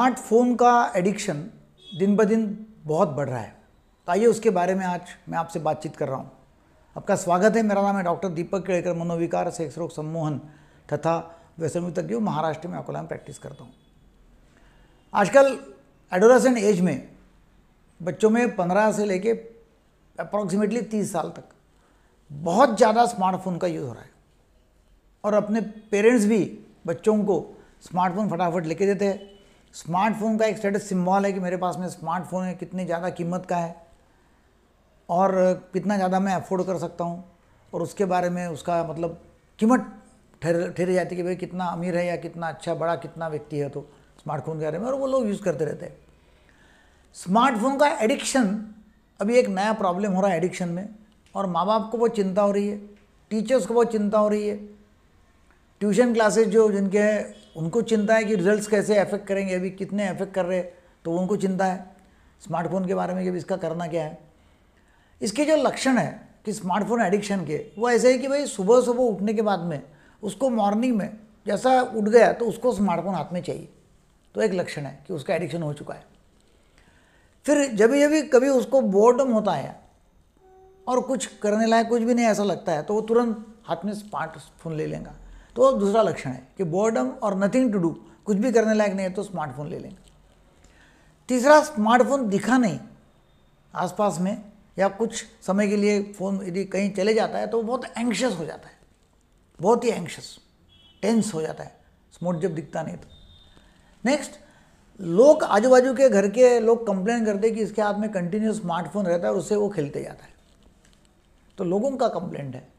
Smartphone का addiction दिन ब दिन बहुत बढ़ रहा है। तो आइए उसके बारे में आज मैं आपसे बातचीत कर रहा हूँ। आपका स्वागत है। मेरा नाम है डॉक्टर दीपक केड़कर, मनोविकार, सेक्स रोग सम्मोहन तथा व्यसन विशेषज्ञ, महाराष्ट्र में अकोला में प्रैक्टिस करता हूँ। आजकल एडोलेसेंट एज में बच्चों में 15 से लेके अप्रॉक्सीमेटली 30 साल तक बहुत ज़्यादा स्मार्टफोन का यूज़ हो रहा है और अपने पेरेंट्स भी बच्चों को स्मार्टफोन फटाफट लेके देते हैं। स्मार्टफोन का एक स्टेटस सिंबल है कि मेरे पास में स्मार्टफोन है, कितनी ज़्यादा कीमत का है और कितना ज़्यादा मैं अफोर्ड कर सकता हूँ, और उसके बारे में उसका मतलब कीमत ठहरी जाती है कि भाई कितना अमीर है या कितना अच्छा बड़ा कितना व्यक्ति है, तो स्मार्टफोन के बारे में, और वो लोग यूज़ करते रहते हैं। स्मार्टफोन का एडिक्शन अभी एक नया प्रॉब्लम हो रहा है एडिक्शन में, और माँ बाप को बहुत चिंता हो रही है, टीचर्स को बहुत चिंता हो रही है, ट्यूशन क्लासेस जो जिनके हैं उनको चिंता है कि रिजल्ट्स कैसे अफेक्ट करेंगे, अभी कितने अफेक्ट कर रहे हैं, तो उनको चिंता है स्मार्टफोन के बारे में कि अभी इसका करना क्या है। इसके जो लक्षण है कि स्मार्टफोन एडिक्शन के, वो ऐसे है कि भाई सुबह सुबह उठने के बाद में उसको मॉर्निंग में जैसा उठ गया तो उसको स्मार्टफोन हाथ में चाहिए, तो एक लक्षण है कि उसका एडिक्शन हो चुका है। फिर जब कभी उसको बोर्डम होता है और कुछ करने लायक कुछ भी नहीं ऐसा लगता है, तो वो तुरंत हाथ में स्मार्टफोन ले लेगा, तो दूसरा लक्षण है कि बोर्डम और नथिंग टू डू, कुछ भी करने लायक नहीं है तो स्मार्टफोन ले लेंगे। तीसरा, स्मार्टफोन दिखा नहीं आसपास में या कुछ समय के लिए फ़ोन यदि कहीं चले जाता है तो वो बहुत एंग्शियस हो जाता है, बहुत ही एंग्शियस, टेंस हो जाता है स्मार्ट जब दिखता नहीं तो। नेक्स्ट, लोग आजू बाजू के घर के लोग कंप्लेन करते हैं कि इसके हाथ में कंटिन्यू स्मार्टफोन रहता है और उससे वो खेलते जाता है, तो लोगों का कंप्लेंट है।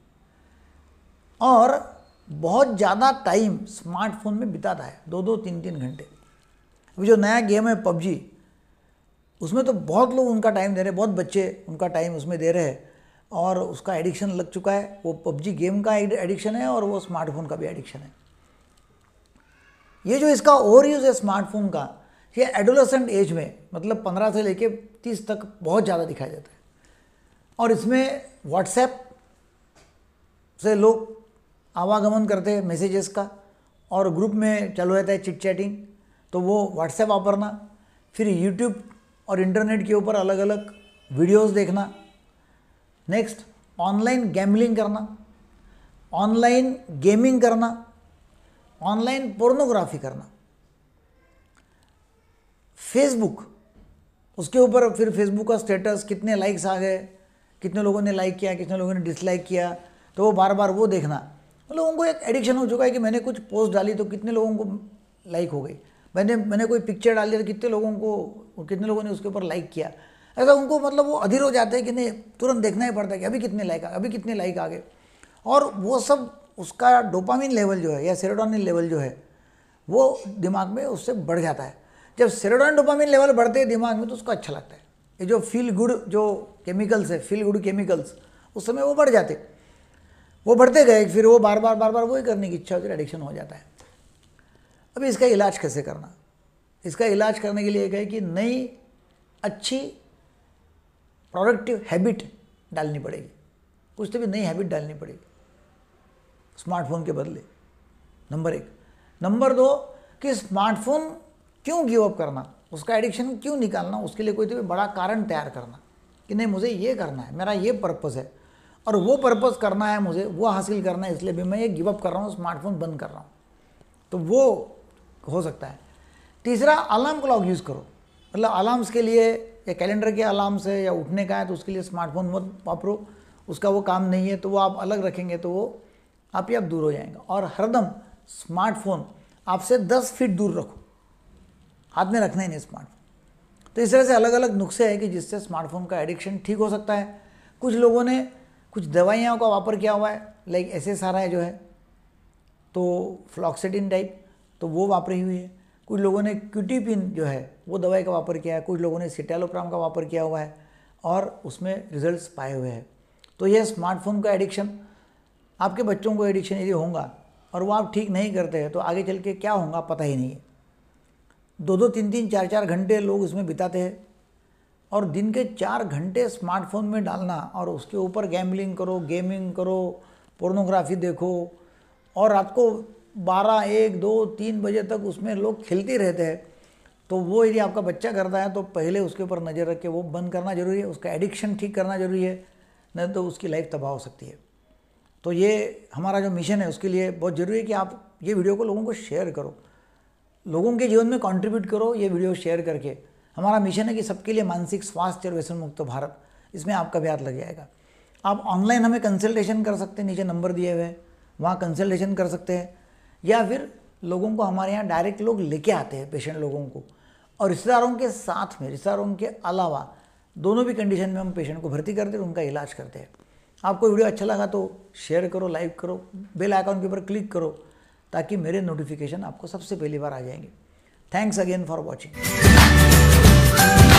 और बहुत ज़्यादा टाइम स्मार्टफोन में बिताता है, 2-2, 3-3 घंटे। अभी जो नया गेम है पबजी, उसमें तो बहुत लोग उनका टाइम दे रहे हैं, बहुत बच्चे उनका टाइम उसमें दे रहे हैं और उसका एडिक्शन लग चुका है। वो पबजी गेम का एडिक्शन है और वो स्मार्टफोन का भी एडिक्शन है। ये जो इसका ओवर यूज़ है स्मार्टफोन का, ये एडोलेसेंट एज में मतलब 15 से लेके 30 तक बहुत ज़्यादा दिखाई देता है। और इसमें व्हाट्सएप से लोग आवागमन करते हैं मैसेजेस का, और ग्रुप में चालू रहता है चिट चैटिंग, तो वो व्हाट्सएप वापरना, फिर यूट्यूब और इंटरनेट के ऊपर अलग अलग वीडियोस देखना। नेक्स्ट, ऑनलाइन गैम्बलिंग करना, ऑनलाइन गेमिंग करना, ऑनलाइन पोर्नोग्राफी करना, फेसबुक, उसके ऊपर फिर फेसबुक का स्टेटस, कितने लाइक्स आ गए, कितने लोगों ने लाइक किया, कितने लोगों ने डिसलाइक किया, तो वो बार बार वो देखना। लोगों को एक एडिक्शन हो चुका है कि मैंने कुछ पोस्ट डाली तो कितने लोगों को लाइक हो गई, मैंने कोई पिक्चर डाली तो कितने लोगों ने उसके ऊपर लाइक किया। ऐसा उनको मतलब वो अधीर हो जाते हैं कि नहीं, तुरंत देखना ही पड़ता है कि अभी कितने लाइक आ गए। और वो सब उसका डोपामिन लेवल जो है या सेरोटोनिन लेवल जो है वो दिमाग में उससे बढ़ जाता है। जब सेरोटोनिन डोपामिन लेवल बढ़ते हैं दिमाग में तो उसको अच्छा लगता है। ये जो फील गुड जो केमिकल्स है, फील गुड केमिकल्स, उस समय वो बढ़ जाते, वो बढ़ते गए, फिर वो बार बार वही करने की इच्छा होती है, एडिक्शन हो जाता है। अभी इसका इलाज कैसे करना? इसका इलाज करने के लिए एक है कि नई अच्छी प्रोडक्टिव हैबिट डालनी पड़ेगी, कुछ तो भी नई हैबिट डालनी पड़ेगी स्मार्टफोन के बदले, नंबर 1। नंबर 2 कि स्मार्टफोन क्यों गिव अप करना, उसका एडिक्शन क्यों निकालना, उसके लिए कोई तो भी बड़ा कारण तैयार करना कि नहीं मुझे ये करना है, मेरा ये पर्पज़ है और वो पर्पज़ करना है, मुझे वो हासिल करना है, इसलिए भी मैं ये गिव अप कर रहा हूँ, स्मार्टफोन बंद कर रहा हूँ, तो वो हो सकता है। तीसरा, अलार्म क्लॉक यूज़ करो, मतलब अलार्म्स के लिए या कैलेंडर के अलार्म से या उठने का है तो उसके लिए स्मार्टफोन मत वापरो, उसका वो काम नहीं है, तो वो आप अलग रखेंगे तो वो आप ही आप दूर हो जाएंगे। और हरदम स्मार्टफोन आपसे 10 फीट दूर रखो, हाथ में रखना ही नहीं स्मार्टफोन। तो इस तरह से अलग अलग नुस्खे हैं कि जिससे स्मार्टफोन का एडिक्शन ठीक हो सकता है। कुछ लोगों ने कुछ दवाइयों का वापर किया हुआ है, लाइक SSRI जो है, तो फ्लॉक्सेटिन टाइप, तो वो वापरी हुई है। कुछ लोगों ने क्यूटीपिन जो है वो दवाई का वापर किया है, कुछ लोगों ने सिटालोप्राम का वापर किया हुआ है और उसमें रिजल्ट्स पाए हुए हैं। तो यह स्मार्टफोन का एडिक्शन, आपके बच्चों को एडिक्शन यदि होगा और वो आप ठीक नहीं करते हैं तो आगे चल के क्या होगा पता ही नहीं है। 2-2, 3-3, 4-4 घंटे लोग उसमें बिताते हैं और दिन के 4 घंटे स्मार्टफोन में डालना और उसके ऊपर गैम्बलिंग करो, गेमिंग करो, पोर्नोग्राफी देखो और रात को 12, 1, 2, 3 बजे तक उसमें लोग खेलते रहते हैं। तो वो यदि आपका बच्चा करता है तो पहले उसके ऊपर नज़र रख के वो बंद करना जरूरी है, उसका एडिक्शन ठीक करना जरूरी है, नहीं तो उसकी लाइफ तबाह हो सकती है। तो ये हमारा जो मिशन है उसके लिए बहुत ज़रूरी है कि आप ये वीडियो को लोगों को शेयर करो, लोगों के जीवन में कंट्रीब्यूट करो ये वीडियो शेयर करके। हमारा मिशन है कि सबके लिए मानसिक स्वास्थ्य और व्यसन मुक्त भारत, इसमें आपका भी हाथ लग जाएगा। आप ऑनलाइन हमें कंसल्टेशन कर सकते हैं, नीचे नंबर दिए हुए हैं, वहाँ कंसल्टेशन कर सकते हैं, या फिर लोगों को हमारे यहाँ डायरेक्ट लोग लेके आते हैं, पेशेंट लोगों को, और रिश्तेदारों के साथ में, रिश्तेदारों के अलावा दोनों भी कंडीशन में हम पेशेंट को भर्ती करते हैं, उनका इलाज करते हैं। आपको वीडियो अच्छा लगा तो शेयर करो, लाइक करो, बेल आइकन के ऊपर क्लिक करो ताकि मेरे नोटिफिकेशन आपको सबसे पहली बार आ जाएंगे। Thanks again for watching.